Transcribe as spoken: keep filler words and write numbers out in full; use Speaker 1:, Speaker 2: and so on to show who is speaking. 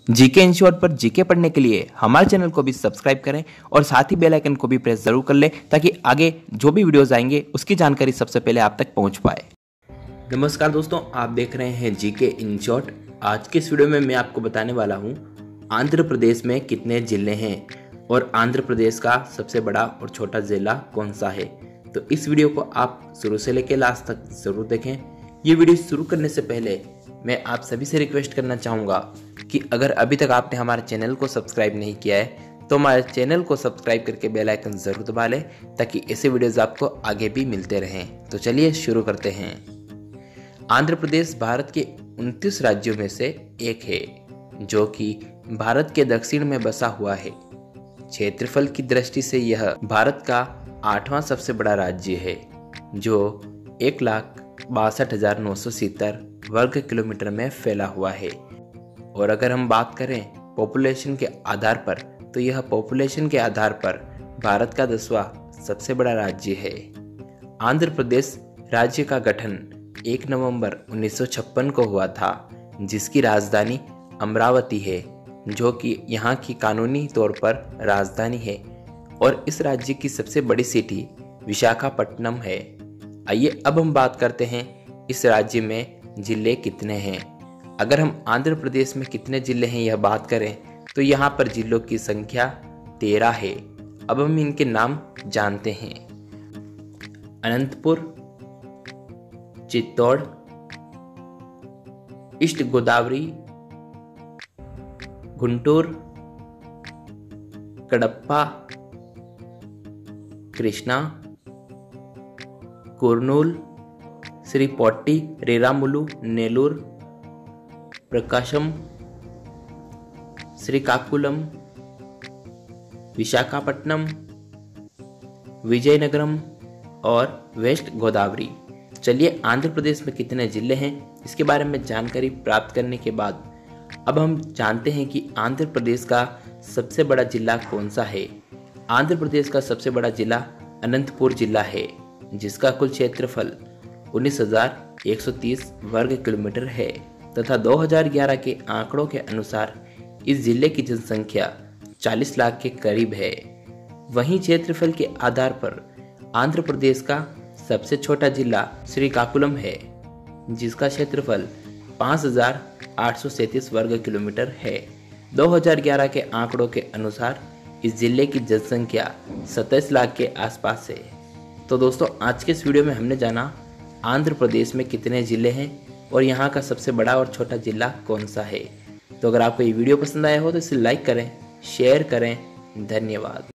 Speaker 1: GK in short पर GK पढ़ने के लिए हमारे चैनल को भी सब्सक्राइब करें और साथ ही बेल आइकन को भी प्रेस जरूर कर लें ताकि आगे जो भी वीडियोस आएंगे उसकी जानकारी सबसे पहले आप तक पहुंच पाए। नमस्कार दोस्तों, आप देख रहे हैं जीके इन शॉर्ट। आज के इस वीडियो में मैं आपको बताने वाला हूं आंध्र प्रदेश में कितने जिले हैं और आंध्र प्रदेश का सबसे बड़ा और छोटा जिला कौन सा है। तो इस वीडियो को आप शुरू से लेकर लास्ट तक जरूर देखें। ये वीडियो शुरू करने से पहले मैं आप सभी से रिक्वेस्ट करना चाहूँगा कि अगर अभी तक आपने हमारे चैनल को सब्सक्राइब नहीं किया है तो हमारे चैनल को सब्सक्राइब करके बेल आइकन ज़रूर दबा लें ताकि ऐसे वीडियोज़ आपको आगे भी मिलते रहें। तो चलिए शुरू करते हैं। आंध्र प्रदेश भारत के उनतीस राज्यों में से एक है जो कि भारत के दक्षिण में बसा हुआ है। क्षेत्रफल की दृष्टि से यह भारत का आठवां सबसे बड़ा राज्य है जो एक लाख बासठ हजार नौ सौ सत्तर वर्ग किलोमीटर में फैला हुआ है। और अगर हम बात करें पॉपुलेशन के आधार पर तो यह पॉपुलेशन के आधार पर भारत का दसवां सबसे बड़ा राज्य है। आंध्र प्रदेश राज्य का गठन एक नवंबर उन्नीस सौ छप्पन को हुआ था, जिसकी राजधानी अमरावती है जो कि यहाँ की कानूनी तौर पर राजधानी है। और इस राज्य की सबसे बड़ी सिटी विशाखापट्टनम है। आइए अब हम बात करते हैं इस राज्य में जिले कितने हैं। अगर हम आंध्र प्रदेश में कितने जिले हैं यह बात करें तो यहाँ पर जिलों की संख्या तेरह है। अब हम इनके नाम जानते हैं। अनंतपुर, चित्तौड़, ईस्ट गोदावरी, गुंटूर, कडप्पा, कृष्णा, कुर्नूल, श्री पोट्टी, रेरामुलु, नेल्लूर, प्रकाशम, श्रीकाकुलम, विशाखापट्टनम, विजयनगरम और वेस्ट गोदावरी। चलिए आंध्र प्रदेश में कितने जिले हैं इसके बारे में जानकारी प्राप्त करने के बाद अब हम जानते हैं कि आंध्र प्रदेश का सबसे बड़ा जिला कौन सा है। आंध्र प्रदेश का सबसे बड़ा जिला अनंतपुर जिला है जिसका कुल क्षेत्रफल उन्नीस हजार एक सौ तीस वर्ग किलोमीटर है तथा दो हज़ार ग्यारह के आंकड़ों के अनुसार इस जिले की जनसंख्या चालीस लाख के करीब है। वहीं क्षेत्रफल के आधार पर आंध्र प्रदेश का सबसे छोटा जिला श्रीकाकुलम है जिसका क्षेत्रफल पाँच हजार आठ सौ सैंतीस वर्ग किलोमीटर है। दो हज़ार ग्यारह के आंकड़ों के अनुसार इस जिले की जनसंख्या सत्ताईस लाख के आसपास है। तो दोस्तों आज के इस वीडियो में हमने जाना आंध्र प्रदेश में कितने जिले हैं और यहाँ का सबसे बड़ा और छोटा जिला कौन सा है। तो अगर आपको ये वीडियो पसंद आया हो तो इसे लाइक करें, शेयर करें। धन्यवाद।